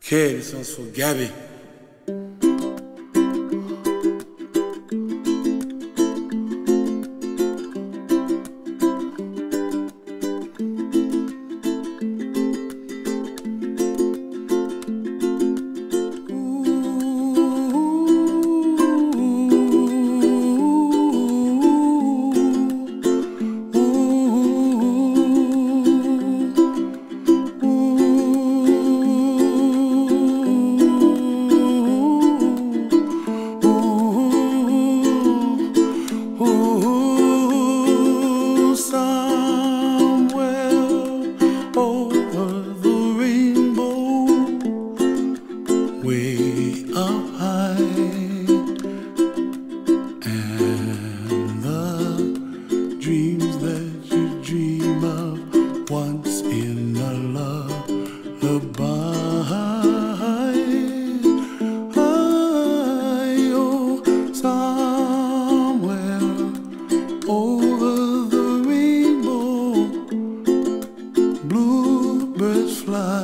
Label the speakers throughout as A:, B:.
A: Okay, this one's for Gabby. Way up high, and the dreams that you dream of once in a lullaby. Oh, somewhere over the rainbow, bluebirds fly.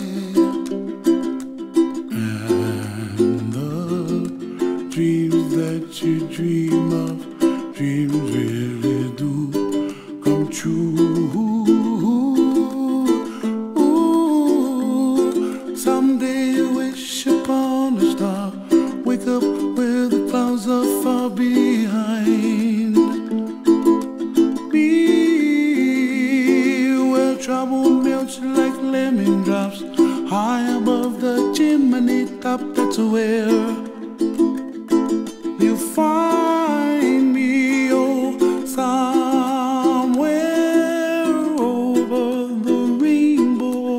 A: Dreams that you dream of, dreams really do come true. Ooh, someday you wish upon a star, wake up where the clouds are far behind me, where trouble melts like lemon drops, high above the chimney top. That's where you find me, oh, somewhere over the rainbow,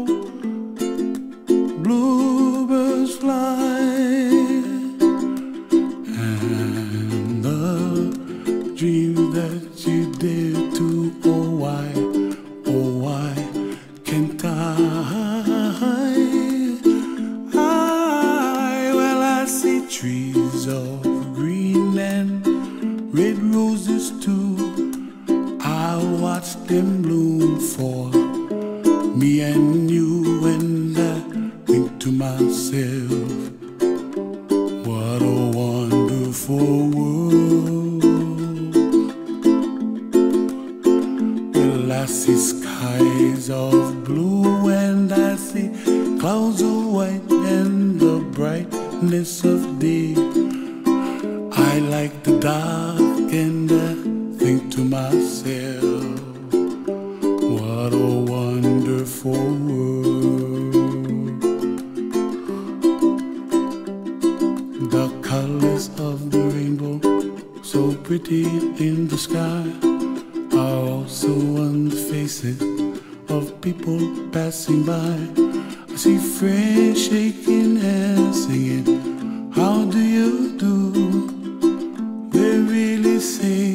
A: bluebirds fly, and the dreams that you dare to, oh why can't well, I see trees of green and red roses too. I watch them bloom for me and you, and I think to myself, what a wonderful world. Well, I see skies of blue, and I see clouds of white, and the brightness of day. I like the dark, and I think to myself, what a wonderful world. The colors of the rainbow, so pretty in the sky, are also on the faces of people passing by. I see friends shaking hands, singing, how do you do? They really say,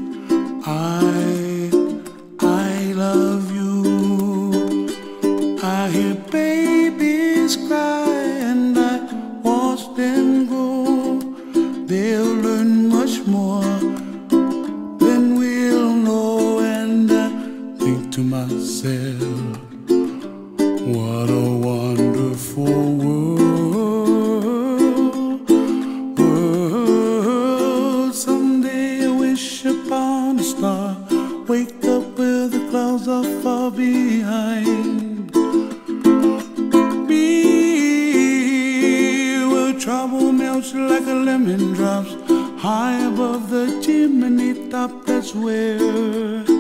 A: I love you. I hear babies cry, and I watch them grow. They'll learn much more than we'll know, and I think to myself, what a wonderful world. Someday I wish upon a star, wake up where the clouds are far behind me, where trouble melts like a lemon drops, high above the chimney top. That's where